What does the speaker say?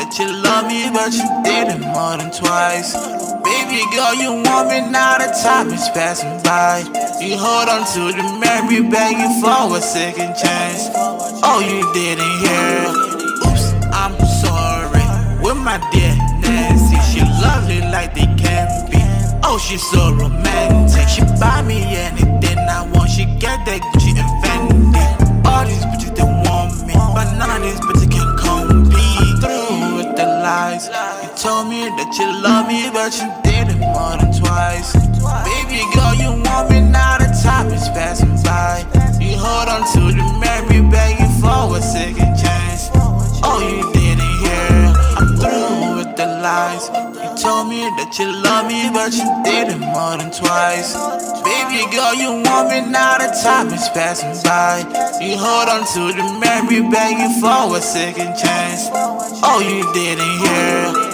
that you love me, but you did it more than twice. Baby girl, you want me now, the time is passing by. You hold on to the memory, begging for a second chance. Oh, you didn't hear. Oops, I'm sorry. With my dear Nancy, she lovely like they can be. Oh, she's so romantic. She buy me anything I want. She get that Gucci and Fendi. All these bitches, they want me, but none of these bitches can compete. Through with the lies. You told me that you love me, but you did it more than twice. Baby girl, you want me now, the time is passing by. You hold on to the memory, begging for a second chance. Oh, you didn't hear. I'm through with the lies. You told me that you love me, but you did it more than twice. Baby girl, you want me now, the time is passing by. You hold on to the memory, begging for a second chance. Oh, you didn't hear.